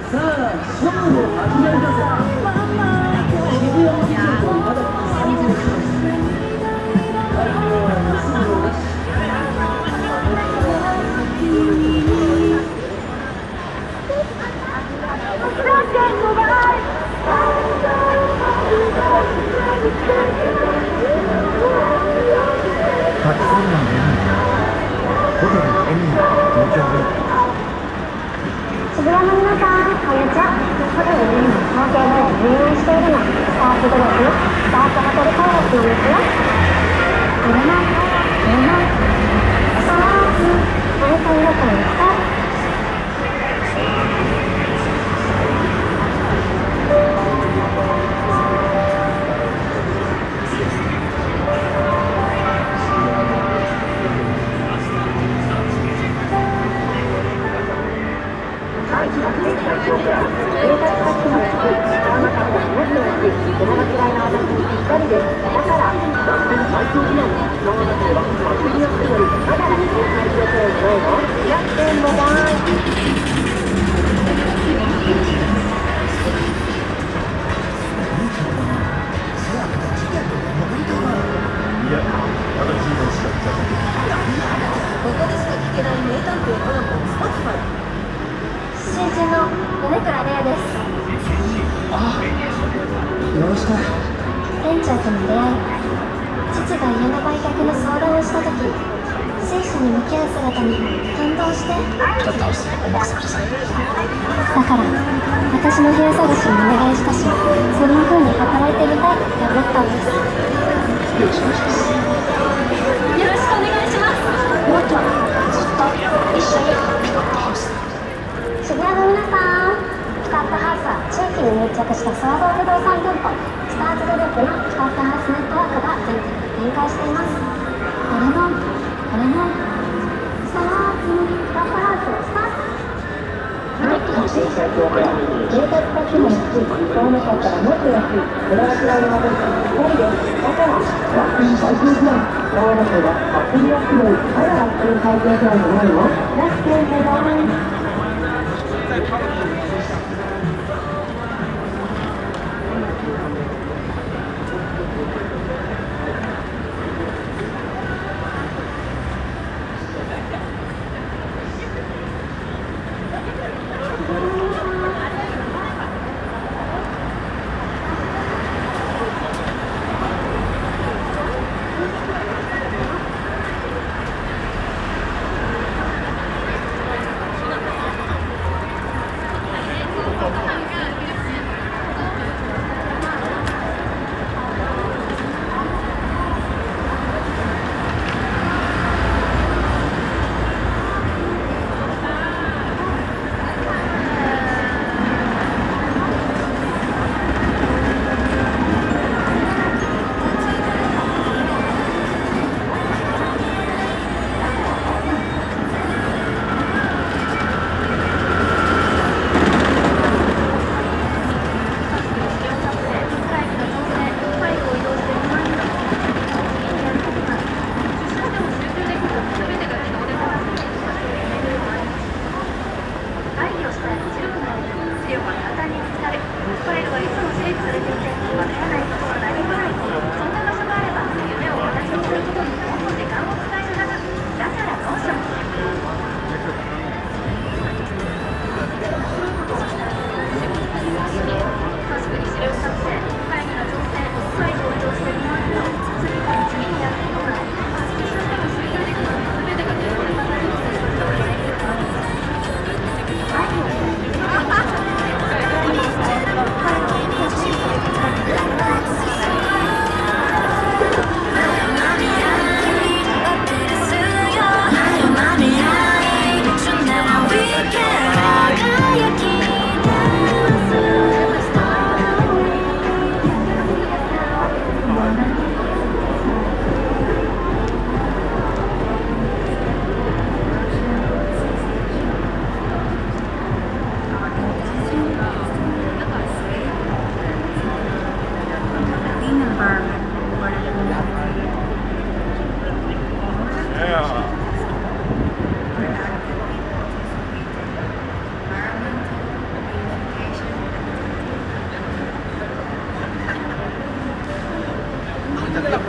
さあ、勝負を始めるだぜ。渋谷の人とまだ30分。会場は結ぶなし。 たくさんのメニューホテルエミー東京へ。 渋谷の皆さん、こんにちは。ホテルエミー東京で運営しているのスタートグループのスタートホテル開発なんですよ。さあ、温泉旅行にスタート。新人の米倉玲です。 よろしく。 店長との出会い、父が家の売却の相談をした時、水車に向き合う姿に感動して、 キャットハウスお任せください。 だから私の部屋探しにお願いしたし、そんな風に働いてみたいって思ったんです。 よろしくお願いします。 よろしくお願いします。もっとずっと一緒にピカットハウス。渋谷の皆さん、ピカットハウスは地域に密着した総合不動産店舗スターズグループのピカットハウスネットワークが全国に展開しています。これもスターズピカットハウススタート。住宅価値も安い、そうなかったらもっと安い、これは違いの私2人です。だからラッキー最高プラン、大学がアプリアプリ、まだラッキー最高プランじゃないの？ラッキーヘドン。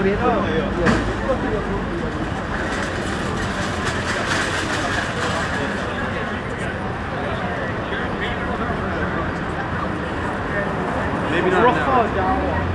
Maybe not now.